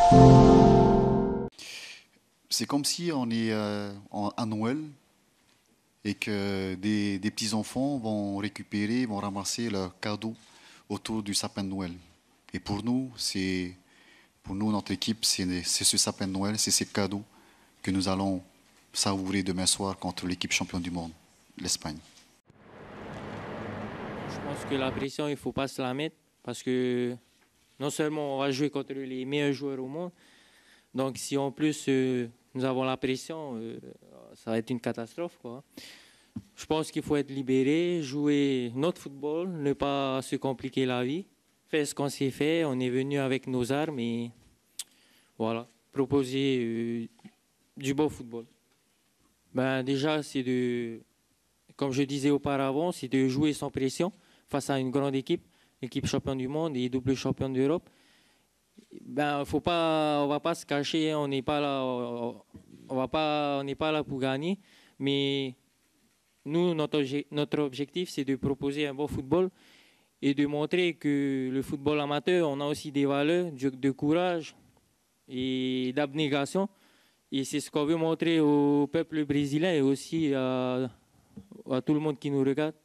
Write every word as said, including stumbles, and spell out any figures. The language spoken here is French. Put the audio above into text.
C'est comme si on est euh, en- à Noël et que des, des petits-enfants vont récupérer, vont ramasser leurs cadeaux autour du sapin de Noël. Et pour nous, c'est, pour nous, notre équipe, c'est c'est ce sapin de Noël, c'est ces cadeaux que nous allons savourer demain soir contre l'équipe championne du monde, l'Espagne. Je pense que la pression, il ne faut pas se la mettre parce que non seulement on va jouer contre les meilleurs joueurs au monde, donc si en plus euh, nous avons la pression, euh, ça va être une catastrophe, quoi. Je pense qu'il faut être libéré, jouer notre football, ne pas se compliquer la vie, faire ce qu'on s'est fait. On est venu avec nos armes et voilà, proposer euh, du beau football. Ben, déjà, c'est de, comme je disais auparavant, c'est de jouer sans pression face à une grande équipe, équipe championne du monde et double championne d'Europe. Ben, faut pas, on va pas se cacher, on n'est pas là, on va pas, on n'est pas là pour gagner, mais nous, notre, notre objectif, c'est de proposer un bon football et de montrer que le football amateur, on a aussi des valeurs de, de courage et d'abnégation. Et c'est ce qu'on veut montrer au peuple brésilien et aussi à, à tout le monde qui nous regarde.